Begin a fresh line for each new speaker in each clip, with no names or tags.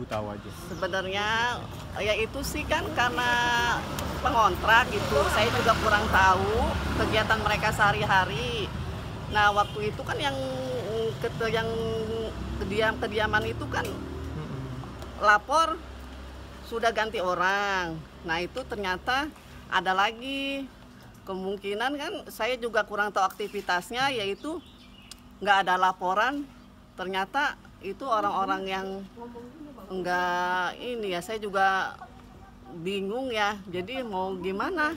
tahu aja.
Sebenarnya ya itu sih kan karena pengontrak gitu. Saya juga kurang tahu kegiatan mereka sehari-hari. Nah, waktu itu kan yang kediaman itu kan lapor sudah ganti orang. Nah, itu ternyata ada lagi kemungkinan kan saya juga kurang tahu aktivitasnya, yaitu nggak ada laporan. Ternyata itu orang-orang yang enggak ini ya, saya juga bingung ya, jadi mau gimana.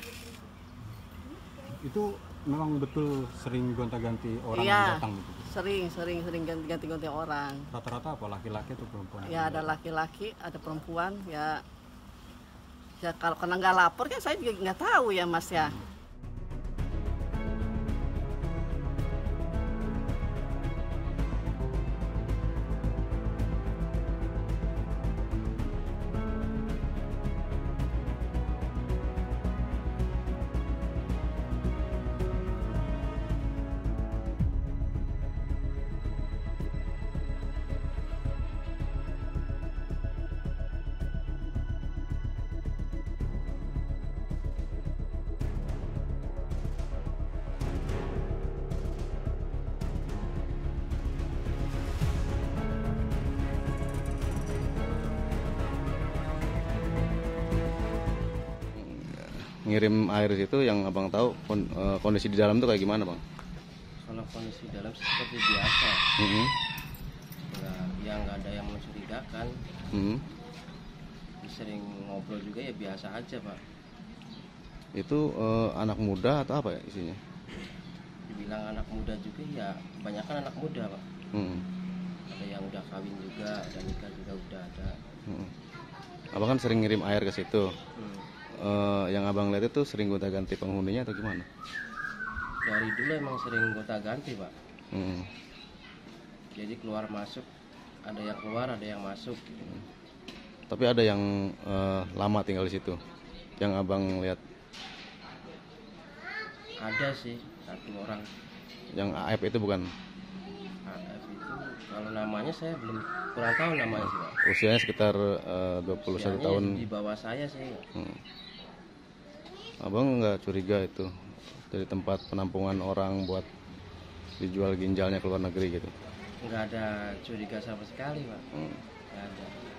Itu memang betul sering gonta-ganti orang
Iya,
datang gitu.
sering ganti-ganti orang.
Rata-rata apa, laki-laki atau perempuan?
Ya ada laki-laki, ada perempuan ya. Ya kalau kena nggak lapor kan saya juga nggak tahu ya Mas ya.
Ngirim air itu yang abang tahu kondisi di dalam tuh kayak gimana bang?
Kalau kondisi dalam seperti biasa, nggak ada yang mencurigakan. Sering ngobrol juga ya biasa aja pak.
Itu anak muda atau apa ya isinya?
Dibilang anak muda juga ya, kebanyakan anak muda pak. Ada yang udah kawin juga, ada nikah juga udah ada.
Abang kan sering ngirim air ke situ. Yang abang lihat itu sering gonta-ganti penghuninya atau gimana?
Dari dulu emang sering gonta-ganti pak. Jadi keluar masuk, ada yang keluar, ada yang masuk.
Tapi ada yang lama tinggal di situ, yang abang lihat?
Ada sih satu orang.
Yang AF itu bukan?
AF itu kalau namanya saya kurang tahu namanya sih pak.
Usianya sekitar 21
Usianya
tahun.
di bawah saya sih.
Abang nggak curiga itu dari tempat penampungan orang buat dijual ginjalnya ke luar negeri gitu?
Nggak ada curiga sama sekali pak. Nggak ada.